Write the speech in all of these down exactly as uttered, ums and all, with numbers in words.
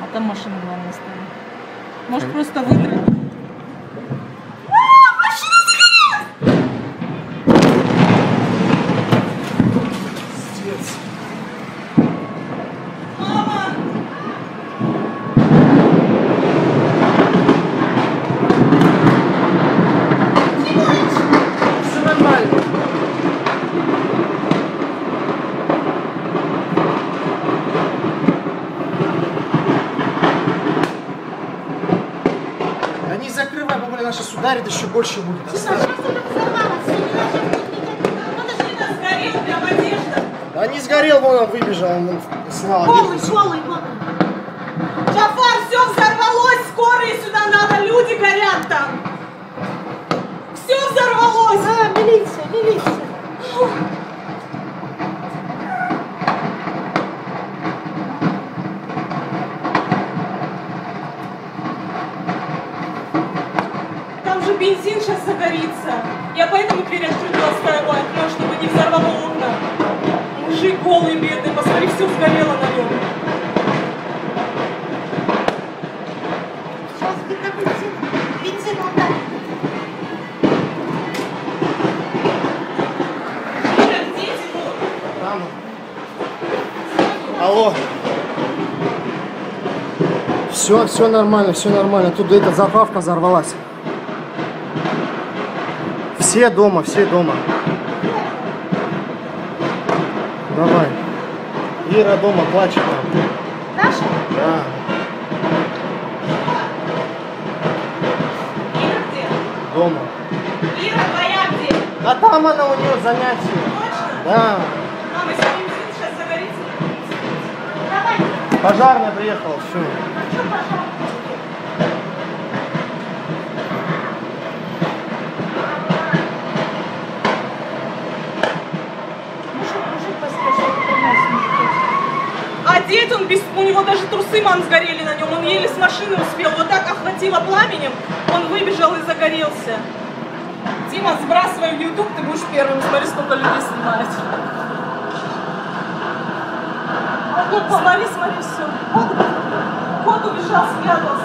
там машина, главное, стоит. Может, просто вытравить. Не закрывай, бабуля, наша ударит, еще больше будет. Да не сгорел, вон он выбежал, он снял одежду. Голый, голый, Джафар, все взорвалось, скорые сюда надо, люди горят там. Все взорвалось. А, милиция, милиция. Бензин сейчас загорится. Я поэтому дверь открытую оставила, окно, чтобы не взорвало окна. Мужик голый, бедный, посмотри, все сгорело на нем. Сейчас где-то бензин, бензин отдать. Дети будут. Там. Алло. Все, все нормально, все нормально. Тут эта заправка взорвалась. Все дома, все дома. Давай. Ира дома плачет. Наша? Да. Ира где? Дома. Ира твоя где? А там она, у нее занятие. Точно? Да. Мама, если бензин сейчас загорится. Давай. Пожарная приехала, все. А что пожалуйста? Одет он без... У него даже трусы, мам, сгорели на нем. Он еле с машины успел. Вот так охватило пламенем. Он выбежал и загорелся. Дима, сбрасывай в YouTube, ты будешь первым. Смотри, сколько людей снимает. Смотри, смотри, все. Кот, кот убежал, спрятался.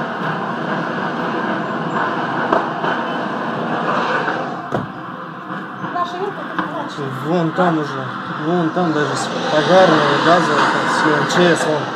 Наша Юрка так плачет. Вон там уже. Вон там даже пожарные, газовые, все, МЧС вон.